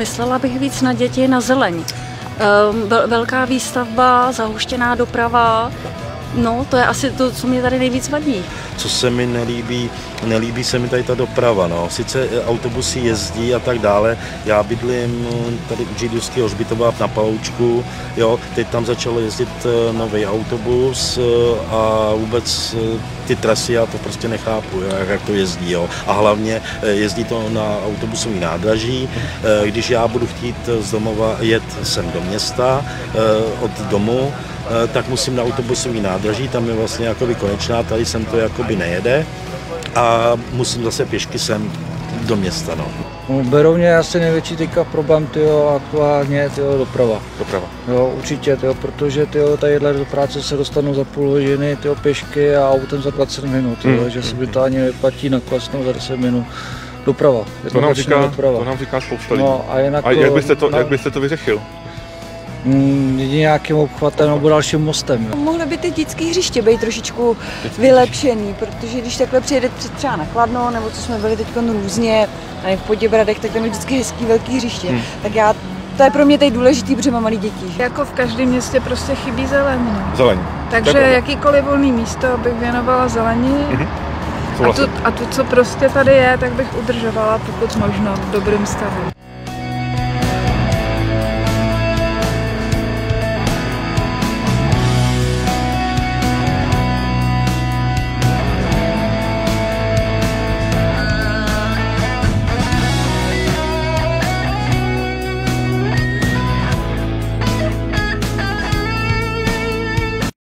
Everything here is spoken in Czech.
Myslela bych víc na děti, na zeleň. Velká výstavba, zahuštěná doprava, no to je asi to, co mě tady nejvíc vadí. Co se mi nelíbí se mi tady ta doprava, no. Sice autobusy jezdí a tak dále, já bydlím tady u Židovského hřbitova na Paloučku, jo, teď tam začal jezdit nový autobus a vůbec ty trasy, já to prostě nechápu, jak to jezdí, jo. A hlavně jezdí to na autobusový nádraží, když já budu chtít z domova jet sem do města, od domu, tak musím na autobusový nádraží, tam je vlastně jakoby konečná, tady sem to jakoby nejede a musím zase pěšky sem do města, no. Berouně je asi největší teďka problém, aktuálně doprava. Jo, určitě, protože tadyhle do práce se dostanu za půl hodiny, pěšky a autem za 20 minut, že se by to ani neplatí naklesnout za 10 minut. Doprava. To nám říká spousta lidí. No, a jak byste to vyřešil? Jedině nějakým obchvatem nebo dalším mostem. Mohly by ty dětské hřiště být trošičku vylepšený, protože když takhle přijede třeba na Kladno, nebo co jsme byli teď různě, v Poděbradech, tak tam je vždycky hezký velký hřiště. Tak to je pro mě tady důležitý, protože mám malé děti. Jako v každém městě prostě chybí zeleň. Zeleň. Takže jakýkoliv volný místo bych věnovala zeleni. A tu, co prostě tady je, tak bych udržovala pokud možno v dobrém stavu.